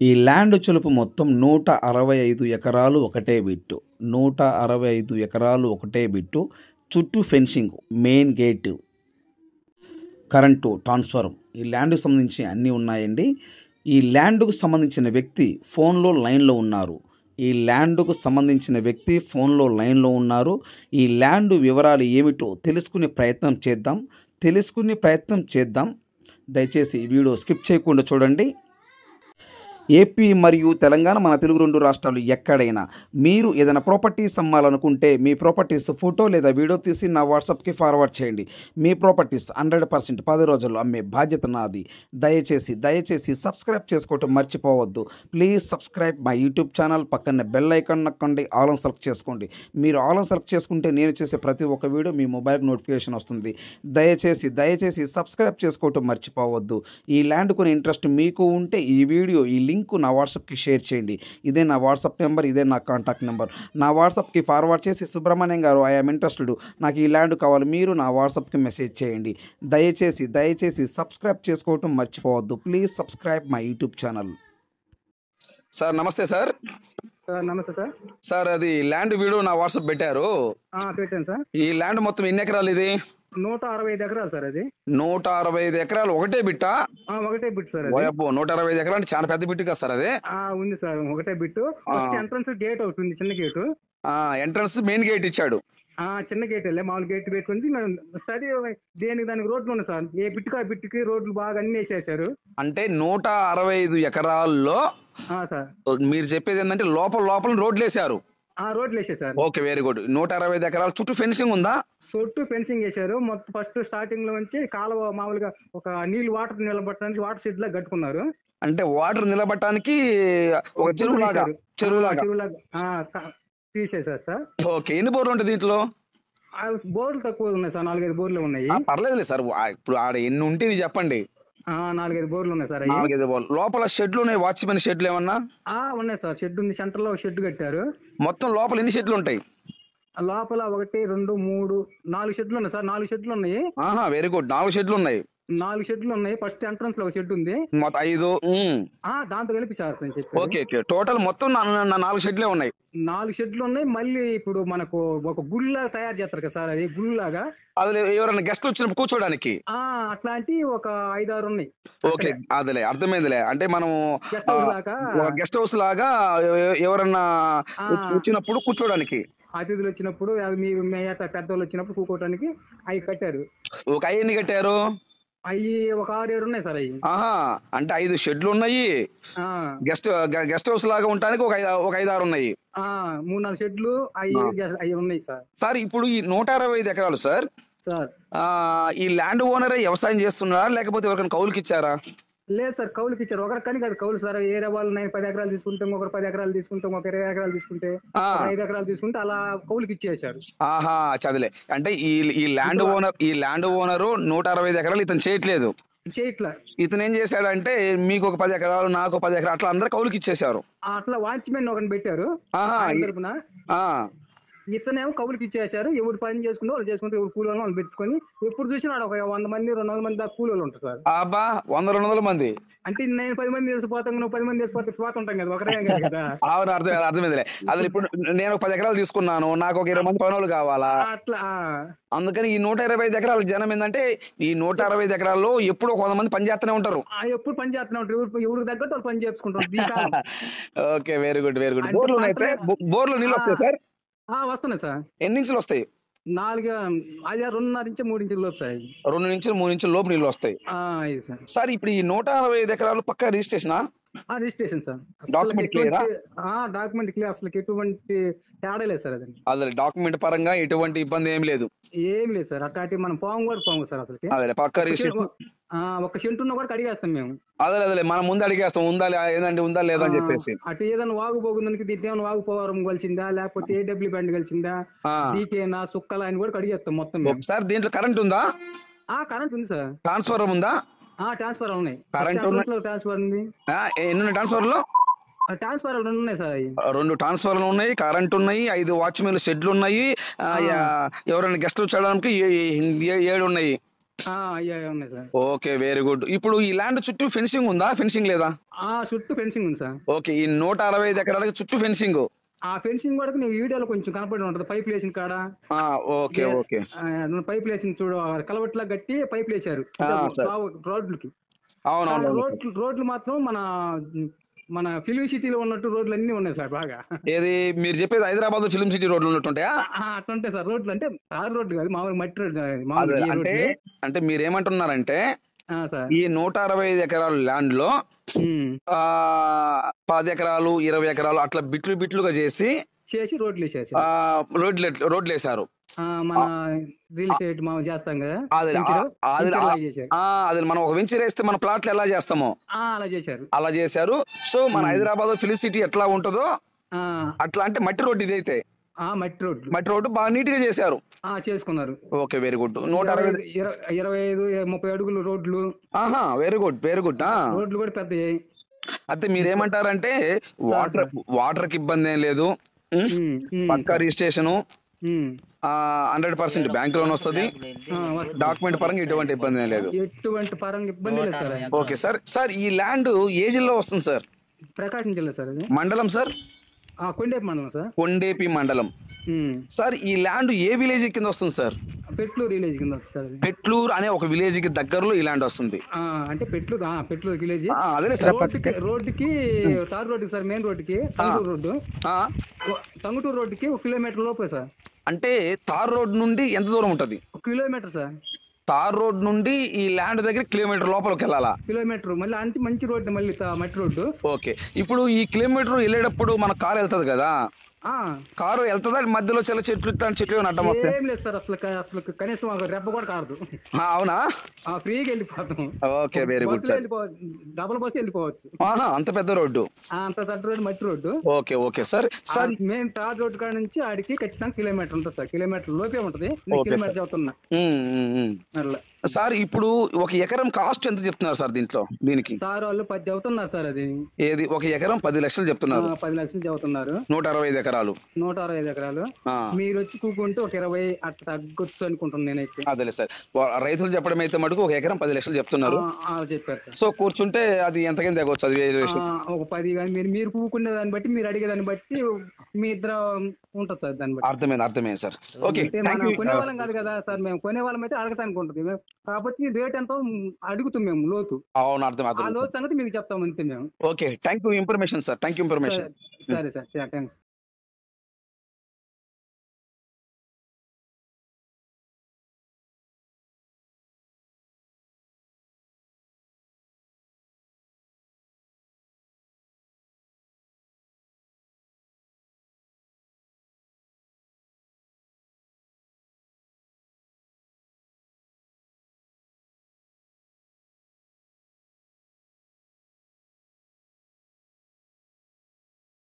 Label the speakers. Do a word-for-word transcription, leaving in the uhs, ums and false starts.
Speaker 1: ఈ ల్యాండ్ చులుపు మొత్తం నూట అరవై ఐదు ఎకరాలు ఒకటే బిట్టు. నూట అరవై ఐదు ఎకరాలు ఒకటే బిట్టు. చుట్టూ fencing, main gate, current, transformer, ఈ ల్యాండ్కి సంబంధించి అన్నీ ఉన్నాయండి. ఈ ల్యాండ్కు సంబంధించిన వ్యక్తి ఫోన్లో లైన్లో ఉన్నారు. ఈ ల్యాండ్కు సంబంధించిన వ్యక్తి ఫోన్లో లైన్లో ఉన్నారు. ఈ ల్యాండ్ వివరాలు ఏమిటో తెలుసుకునే ప్రయత్నం చేద్దాం తెలుసుకునే ప్రయత్నం చేద్దాం దయచేసి ఈ వీడియో స్కిప్ చేయకుండా చూడండి. ఏపీ మరియు తెలంగాణ, మన తెలుగు రెండు రాష్ట్రాలు ఎక్కడైనా మీరు ఏదైనా ప్రాపర్టీస్ అమ్మాలనుకుంటే మీ ప్రాపర్టీస్ ఫోటో లేదా వీడియో తీసి నా వాట్సాప్కి ఫార్వర్డ్ చేయండి. మీ ప్రాపర్టీస్ హండ్రెడ్ పర్సెంట్ పది రోజుల్లో అమ్మే బాధ్యత నాది. దయచేసి దయచేసి సబ్స్క్రైబ్ చేసుకోవటం మర్చిపోవద్దు. Please subscribe my YouTube channel. పక్కన బెల్ ఐకాన్ నొక్కండి, ఆల్ ఆన్ సెలెక్ట్ చేసుకోండి. మీరు ఆల్ ఆన్ సెలెక్ట్ చేసుకుంటే నేను చేసే ప్రతి ఒక్క వీడియో మీ మొబైల్ నోటిఫికేషన్ వస్తుంది. దయచేసి దయచేసి సబ్స్క్రైబ్ చేసుకోవటం మర్చిపోవద్దు. ఈ ల్యాండ్ కొని ఇంట్రెస్ట్ మీకు ఉంటే ఈ వీడియో ఈ లింక్ నా వాట్సాప్కి షేర్ చేయండి. ఇదే నా వాట్సాప్ నెంబర్, ఇదే నా కాంటాక్ట్ నెంబర్. నా వాట్సాప్కి ఫార్వర్డ్ చేసి సుబ్రహ్మణ్యం గారు ఐఎమ్ ఇంట్రెస్టెడ్, నాకు ఈ ల్యాండ్ కావాలి, మీరు నా వాట్సాప్కి మెసేజ్ చేయండి. దయచేసి దయచేసి సబ్స్క్రైబ్ చేసుకోవటం మర్చిపోవద్దు. Please subscribe my YouTube channel.
Speaker 2: Sir నమస్తే సార్.
Speaker 3: సార్ నమస్తే సార్.
Speaker 2: సార్ అది ల్యాండ్ వీడియో నా వాట్సాప్ పెట్టారు.
Speaker 3: పెట్టాను సార్.
Speaker 2: ఈ ల్యాండ్ మొత్తం ఎన్ని ఎకరాలు? ఇది
Speaker 3: నూట అరవై ఐదు ఎకరాలు సార్. అది
Speaker 2: నూట అరవై ఐదు ఎకరాలు ఒకటే బిట్టా?
Speaker 3: ఒకటే బిట్ సార్.
Speaker 2: ఓయబ్బో, నూట అరవై ఐదు ఎకరాలు అంటే చాలా పెద్ద బిట్టు కదా సార్ అది.
Speaker 3: ఉంది సార్, ఒకటే బిట్టు. ఫస్ట్ ఎంట్రన్స్ గేట్ ఒకటి ఉంది, చిన్న గేటు.
Speaker 2: ఎంట్రన్స్ మెయిన్ గేట్ ఇచ్చాడు.
Speaker 3: ఆ చిన్న గేట్ వెళ్ళే మామూలు గేట్ పెట్టుకుని స్టడీ దేనికి దానికి రోడ్లు ఉన్నాయి సార్. ఏ బిట్టుకు ఆ బిట్టుకి రోడ్లు బాగా అన్ని వేసేసారు.
Speaker 2: అంటే నూట అరవై ఐదు ఎకరాల్లో
Speaker 3: సార్
Speaker 2: మీరు చెప్పేది ఏంటంటే లోపల లోపల రోడ్లు వేసారు.
Speaker 3: ఆ రోడ్లు వేసేసారు.
Speaker 2: Okay, very good. నూట అరవై ఐదు ఎకరాల చుట్టూ ఫెన్సింగ్ ఉందా?
Speaker 3: చుట్టూ ఫెన్సింగ్ వేసారు. మొత్తం ఫస్ట్ స్టార్టింగ్ లో నుంచి కాలువ మామూలుగా ఒక నీళ్ళు వాటర్ నిలబట్టడానికి వాటర్ షెడ్ లా కట్టుకున్నారు.
Speaker 2: అంటే వాటర్ నిలబట్టడానికి ఒక చెరువు లాగా చెరువు లాగా
Speaker 3: చెరువులాగా తీసేసారు సార్.
Speaker 2: ఓకే, ఎన్ని బోర్లు ఉంటాయి దీంట్లో?
Speaker 3: బోర్లు తక్కువ ఉన్నాయి సార్, నాలుగైదు బోర్లు ఉన్నాయి.
Speaker 2: పర్లేదు సార్, ఇప్పుడు ఆడ ఎన్ని ఉంటే చెప్పండి.
Speaker 3: నాలుగైదు బోర్లు ఉన్నాయి సార్.
Speaker 2: నాలుగైదు బోర్లు. లోపల షెడ్లు ఉన్నాయి, వాచ్మెన్ షెడ్లు ఏమన్నా
Speaker 3: ఉన్నాయి సార్. షెడ్ ఉంది, సెంటర్ లో షెడ్ కట్టారు.
Speaker 2: మొత్తం లోపల ఎన్ని షెడ్లు ఉంటాయి?
Speaker 3: లోపల ఒకటి రెండు మూడు నాలుగు షెడ్లు ఉన్నాయి సార్. నాలుగు షెడ్లు ఉన్నాయి.
Speaker 2: ఆహా, వెరీ గుడ్. నాలుగు షెడ్లు ఉన్నాయి.
Speaker 3: నాలుగు షెడ్లు ఉన్నాయి. ఫస్ట్ ఎంట్రన్స్ లో ఒక షెడ్ ఉంది.
Speaker 2: మొత్తం ఐదు.
Speaker 3: దాంతో కలిపి సార్
Speaker 2: ఓకే ఓకే, టోటల్ మొత్తం నాలుగు షెడ్లే ఉన్నాయి.
Speaker 3: నాలుగు షెడ్లు ఉన్నాయి. మళ్ళీ ఇప్పుడు మనకు ఒక గుళ్ళ తయారు చేస్తారు కదా సార్, అది గుళ్ళలాగా.
Speaker 2: అది ఎవరైనా గెస్ట్ వచ్చినప్పుడు కూర్చోడానికి
Speaker 3: అట్లాంటి ఒక ఐదారు ఉన్నాయి.
Speaker 2: ఓకే, అదిలే అర్థమైందిలే. అంటే మనం
Speaker 3: గెస్ట్ హౌస్ లాగా
Speaker 2: గెస్ట్ హౌస్ లాగా ఎవరన్నా వచ్చినప్పుడు కూర్చోడానికి,
Speaker 3: అతిథులు వచ్చినప్పుడు మీ పెద్దవాళ్ళు వచ్చినప్పుడు కూకోవడానికి అవి కట్టారు.
Speaker 2: ఒక అవి ఎన్ని కట్టారు?
Speaker 3: అవి ఒక ఆరు ఏడు ఉన్నాయి సార్. అవి
Speaker 2: ఆహా, అంటే ఐదు షెడ్లు ఉన్నాయి. గెస్ట్ గెస్ట్ హౌస్ లాగా ఉండడానికి ఒక ఒక ఐదు ఆరు ఉన్నాయి.
Speaker 3: మూడు నాలుగు షెడ్లు అవి అవి ఉన్నాయి సార్.
Speaker 2: సార్ ఇప్పుడు ఈ నూట అరవై ఐదు ఎకరాలు సార్
Speaker 3: సార్
Speaker 2: ఈ ల్యాండ్ ఓనరే వ్యవసాయం చేస్తున్నారా లేకపోతే ఎవరికైనా కౌలుకి ఇచ్చారా?
Speaker 3: లేదు సార్, కౌలుకి ఇచ్చారు. ఒకరి కానీ కాదు కౌలు సార్. ఏరే వాళ్ళు నేను పది ఎకరాలు తీసుకుంటాం, ఒకరు పది ఎకరాలు తీసుకుంటాం, ఒక ఇరవై ఎకరాలు తీసుకుంటే ఐదు ఎకరాలు తీసుకుంటే అలా కౌలుకి ఇచ్చేసారు.
Speaker 2: ఆహా, చదిలే. అంటే ఈ ఈ ల్యాండ్ ఓనర్ ఈ ల్యాండ్ ఓనరు నూట అరవై ఐదు ఎకరాలు ఇతను చేయట్లేదు.
Speaker 3: చేయట్లా.
Speaker 2: ఇతను ఏం చేశాడంటే మీకు ఒక పది ఎకరాలు, నాకు పది ఎకరాలు, అట్లా అందరు కౌలుకి ఇచ్చేసారు.
Speaker 3: అట్లా వాచ్మెన్ ఒకరిని పెట్టారు తరపున. ఇతనేమో కౌలుకి ఇచ్చేసారు. ఎవరు పని చేసుకుంటే వాళ్ళు చేసుకుంటే, ఎవరు కూలి వాళ్ళు పెట్టుకుని ఎప్పుడు చూసినా ఒక వంద మంది రెండు వందల మంది దాకా కూలి వాళ్ళు ఉంటారు సార్.
Speaker 2: అబ్బా, వంద రెండు వందల మంది
Speaker 3: అంటే నేను పది మంది చేసిపోతాం, నువ్వు పది మంది చేసిపోతే స్వాత ఉంటాం కదా, ఒకరే కదా.
Speaker 2: అవును, అర్థం అర్థమైందిలే. అసలు ఇప్పుడు నేను ఒక పది ఎకరాలు తీసుకున్నాను, నాకు ఒక ఇరవై మంది పని వాళ్ళు కావాలా,
Speaker 3: అట్లా.
Speaker 2: అందుకని ఈ నూట ఇరవై ఐదు ఎకరాల జనం ఏంటంటే ఈ నూట అరవై ఐదు ఎకరాల్లో ఎప్పుడు కొంత మంది పని చేస్తూనే ఉంటారు.
Speaker 3: ఎప్పుడు పని చేస్తూనే ఉంటారు. ఎవరికి తగ్గట్టు వాళ్ళు పని చేసుకుంటారు.
Speaker 2: Okay, very good very good. బోర్లు ఉన్నాయి, బోర్లు నీళ్ళు వస్తాయి సార్?
Speaker 3: వస్తున్నాయి సార్.
Speaker 2: ఎన్ని ఇంచులు వస్తాయి?
Speaker 3: నాలుగు అది రెండున్నర నుంచి మూడు ఇంచుల లోపు సార్.
Speaker 2: రెండు నుంచి మూడు ఇంచుల లోపు నీళ్ళు వస్తాయి సార్. ఇప్పుడు ఈ నూట అరవై ఐదు ఎకరాలు పక్క registration
Speaker 3: registration sir.
Speaker 2: Document clear?
Speaker 3: Document clear, అసలు ఎటువంటి తేడా లేదు సార్. అది
Speaker 2: అదే డాక్యుమెంట్ పరంగా ఎటువంటి ఇబ్బంది ఏం లేదు.
Speaker 3: ఏం లేదు సార్. అట్లాంటి మనం పోము కూడా పోము సార్. అసలు
Speaker 2: అదే పక్క రిజిస్ట్రేషన్.
Speaker 3: ఒక సెంటు ఉన్న కూడా కడిగేస్తాం మేము.
Speaker 2: అదే అదే మనం ముందు అడిగేస్తాం ఉందా ఏదంటే ఉందా లేదా అని చెప్పేసి.
Speaker 3: అటు ఏదైనా వాగు పోగుందానికి దీంట్లో ఏమైనా వాగు పోవరం కలిసిందా, లేకపోతే ఏడబ్ల్యూ బ్యాండ్ కలిసిందా, డీకేనా సుక్కలా అని కూడా కడిగేస్తాం మొత్తం.
Speaker 2: సార్ దీంట్లో కరెంట్ ఉందా?
Speaker 3: కరెంట్ ఉంది సార్.
Speaker 2: ట్రాన్స్ఫర్ ఉందా?
Speaker 3: ట్రాన్స్ఫర్ ఉన్నాయి.
Speaker 2: కరెంట్
Speaker 3: ట్రాన్స్ఫర్ ఉంది.
Speaker 2: ఎన్ని ట్రాన్స్ఫర్ లో?
Speaker 3: ట్రాన్స్ఫర్ రెండు ఉన్నాయి సార్.
Speaker 2: రెండు ట్రాన్స్ఫర్లు ఉన్నాయి, కరెంట్ ఉన్నాయి, ఐదు వాచ్మెన్ షెడ్లు ఉన్నాయి, ఎవరైనా గెస్ట్ వచ్చడానికి ఏడు ఉన్నాయి.
Speaker 3: ఆ, అయ్యా ఉన్నాయి సార్.
Speaker 2: Okay, very good. ఇప్పుడు ఈ ల్యాండ్ చుట్టూ ఫెన్సింగ్ ఉందా, ఫెన్సింగ్ లేదా?
Speaker 3: ఆ చుట్టూ ఫెన్సింగ్ ఉంది సార్.
Speaker 2: ఓకే, ఈ నూట అరవై ఐదు ఎకరాలకి చుట్టూ ఫెన్సింగ్.
Speaker 3: ఆ ఫెన్సింగ్ కూడా నీకు వీడియోలో కొంచెం కనపడి ఉంటది, పైప్ లేసిన కాడ.
Speaker 2: ఆ, ఓకే ఓకే.
Speaker 3: పైప్ లేసిన చూడు, కలవట్లా గట్టి పైప్ లేసారు
Speaker 2: ఆ, సరే.
Speaker 3: రోడ్లకి.
Speaker 2: అవునవును.
Speaker 3: రోడ్లు రోడ్లు మాత్రం మన మన ఫిలిం సిటీలో ఉన్నట్టు రోడ్లు అన్ని ఉన్నాయి సార్ బాగా.
Speaker 2: ఏది మీరు చెప్పేది హైదరాబాద్ ఫిల్మ్ సిటీ రోడ్లు ఉన్నట్టుంటాయా?
Speaker 3: ఆ, అట్లా ఉంటాయి సార్ రోడ్లు. అంటే తార్ రోడ్లు కాదు, మామూలు మట్టి రోడ్లు.
Speaker 2: అదే,
Speaker 3: మామూలు ఈ
Speaker 2: అంటే
Speaker 3: రోడ్లే.
Speaker 2: అంటే మీరేమంటున్నారంటే
Speaker 3: ఆ, సార్.
Speaker 2: ఈ నూట అరవై ఐదు ఎకరాల ల్యాండ్ లో
Speaker 3: ఉమ్.
Speaker 2: ఆ పది ఎకరాలు ఇరవై ఎకరాలు అట్లా బిట్లు బిట్లుగా చేసి
Speaker 3: చేసి రోడ్లు వేసేసి
Speaker 2: ఆ రోడ్లు రోడ్లు వేసారు.
Speaker 3: మన రియల్ ఎస్టేట్ మనం చేస్తాం కదా,
Speaker 2: అది
Speaker 3: వెంచర్,
Speaker 2: అది
Speaker 3: వెంచర్ లాగా చేశారు.
Speaker 2: ఆ, అది మనం ఒక వెంచర్ వేస్తే మన ప్లాట్లు ఎలా చేస్తామో
Speaker 3: ఆ, అలా చేశారు.
Speaker 2: అలా చేశారు. సో మన హైదరాబాద్ ఫిలిం సిటీ ఎట్లా ఉంటుందో
Speaker 3: ఆ,
Speaker 2: అట్లా, అంటే మట్టి రోడ్డు ఇదైతే
Speaker 3: ఆ, మట్టి రోడ్లు.
Speaker 2: మట్టి రోడ్డు బాగా నీట్ గా చేశారు.
Speaker 3: ఆ, చేసుకున్నారు.
Speaker 2: Okay, very good. నూట
Speaker 3: ఇరవై
Speaker 2: అరవై
Speaker 3: ఐదు- ఇరవై ఇరవై ఐదు ముప్పై అడుగులు రోడ్లు.
Speaker 2: ఆహా, వెరీ గుడ్ వెరీ గుడ్.
Speaker 3: రోడ్లు కూడా పెద్దవి.
Speaker 2: అయితే మీరేమంటారంటే వాటర్ వాటర్ కి ఇబ్బంది ఏం లేదు, ఉమ్,
Speaker 3: ఉమ్, ఉమ్,
Speaker 2: పక్కా రిజిస్ట్రేషన్,
Speaker 3: ఉమ్.
Speaker 2: హండ్రెడ్ పర్సెంట్ బ్యాంక్ లోన్ వస్తుంది,
Speaker 3: ఆ, వస్తుంది.
Speaker 2: డాక్యుమెంట్ పరంగా ఎటువంటి ఇబ్బంది ఏం లేదు.
Speaker 3: ఎటువంటి పరంగా ఇబ్బంది లేదు సార్.
Speaker 2: Okay sir. సార్ ఈ ల్యాండ్ ఏ జిల్లా వస్తుంది సార్?
Speaker 3: ప్రకాశం జిల్లా సార్ అది.
Speaker 2: మండలం సార్?
Speaker 3: ఆ, కొండేపు మండలం సార్.
Speaker 2: కొండేపి మండలం.
Speaker 3: ఉమ్.
Speaker 2: సార్ ఈ ల్యాండ్ ఏ విలేజ్ కింద వస్తుంది సార్?
Speaker 3: పెట్లూరు విలేజ్ కింద వస్తుంది సార్ అది.
Speaker 2: పెట్లూరు అనే ఒక విలేజ్ కి దగ్గరలో ఈ ల్యాండ్ వస్తుంది.
Speaker 3: ఆ, అంటే పెట్లూరు, ఆ, పెట్లూరు విలేజ్.
Speaker 2: ఆ, అదేలే సార్.
Speaker 3: రోడ్డుకి రోడ్డుకి తార్ రోడ్డుకి సార్, మెయిన్ రోడ్డుకి టంగుటూరు రోడ్డు.
Speaker 2: ఆ,
Speaker 3: టంగుటూరు రోడ్డుకి ఒక కిలోమీటర్ లోపే సార్.
Speaker 2: అంటే తార్ రోడ్ నుండి ఎంత దూరం ఉంటది?
Speaker 3: ఒక కిలోమీటర్ సార్.
Speaker 2: తార్ రోడ్ నుండి ఈ ల్యాండ్ దగ్గర కిలోమీటర్ లోపలికి వెళ్ళాలా?
Speaker 3: కిలోమీటర్ మళ్ళీ అంత మంచి రోడ్డు, మళ్ళీ తా- మట్టి రోడ్డు.
Speaker 2: ఓకే, ఇప్పుడు ఈ కిలోమీటర్ వెళ్ళేటప్పుడు మన కారు వెళ్తది కదా,
Speaker 3: ఆ,
Speaker 2: కారు వెళ్తుందా? మధ్యలో చిన్న చెట్లు ఇట్లాంటి చెట్లు ఏమైనా అడ్డం వస్తాయి?
Speaker 3: ఏం లేదు సార్, అసలు క- అసలు కనీసం ఒక రెప్ప కూడా కాదు.
Speaker 2: ఆ, అవునా?
Speaker 3: ఆ, ఫ్రీగా వెళ్ళిపోతాం.
Speaker 2: ఓకే, వెరీ గుడ్
Speaker 3: బస్సులో
Speaker 2: సార్.
Speaker 3: వెళ్ళిపోవచ్చు, డబుల్ బస్సు వెళ్ళిపోవచ్చు.
Speaker 2: ఆహా, అంత పెద్ద రోడ్డు.
Speaker 3: ఆ, అంత తట్టు రోడ్డు, మట్టి road.
Speaker 2: Okay okay sir. Sir
Speaker 3: main tar road కాడ నుంచి ఆడికి ఖచ్చితంగా కిలోమీటర్ ఉంటుంది సార్. కిలోమీటర్ లోపే ఉంటది. నేను
Speaker 2: ఓకే
Speaker 3: కిలోమీటర్ చెబుతున్నా
Speaker 2: ఉమ్, ఉమ్, ఉమ్.
Speaker 3: అట్లా.
Speaker 2: సార్ ఇప్పుడు ఒక ఎకరం కాస్ట్ ఎంత చెప్తున్నారు సార్ దీంట్లో దీనికి?
Speaker 3: సార్ వాళ్ళు పది చెబుతున్నారు సార్. అది
Speaker 2: ఏది ఒక ఎకరం పది లక్షలు చెప్తున్నారు,
Speaker 3: ఆ, పది లక్షలు చెబుతున్నారు.
Speaker 2: నూట అరవై ఐదు ఎకరాలు.
Speaker 3: నూట అరవై ఐదు ఎకరాలు.
Speaker 2: ఆ,
Speaker 3: మీరు వచ్చి కూకుంటే ఒక ఇరవై అట్లా తగ్గొచ్చు అనుకుంటున్నాను నేనైతే.
Speaker 2: అదేలే సార్. వా- రైతులు చెప్పడం అయితే మటుకు ఒక ఎకరం పది లక్షలు చెప్తున్నారు.
Speaker 3: ఆ, అలా చెప్పారు సార్.
Speaker 2: సో కూర్చుంటే అది ఎంతకైనా తగ్గవచ్చు, అది వేరే విషయం.
Speaker 3: ఆ, ఒక పది కానీ మీరు మీరు కూకునే దాన్ని బట్టి, మీరు అడిగే దాన్ని బట్టి మీ ఇద్దరు ఉంటుంది సార్. దాన్ని బట్టి
Speaker 2: అర్థమైంది అర్థమైంది సార్. ఓకే,
Speaker 3: అంటే
Speaker 2: థ్యాంక్
Speaker 3: మనం
Speaker 2: యూ.
Speaker 3: కొనే వాళ్ళం కాదు కదా సార్. మేము కొనే వాళ్ళం అయితే అడగటానికి ఉంటుంది. మేము కాకపోతే రేట్ ఎంతో అడుగుతాం మేము, లోతు.
Speaker 2: అవును, అర్థం
Speaker 3: ఆ
Speaker 2: అర్థం.
Speaker 3: లోతు సంగతి మీకు చెప్తాం అంతే మేము.
Speaker 2: Okay, thank you information sir. Thank you information.
Speaker 3: సరే సార్, థ్యాంక్స్.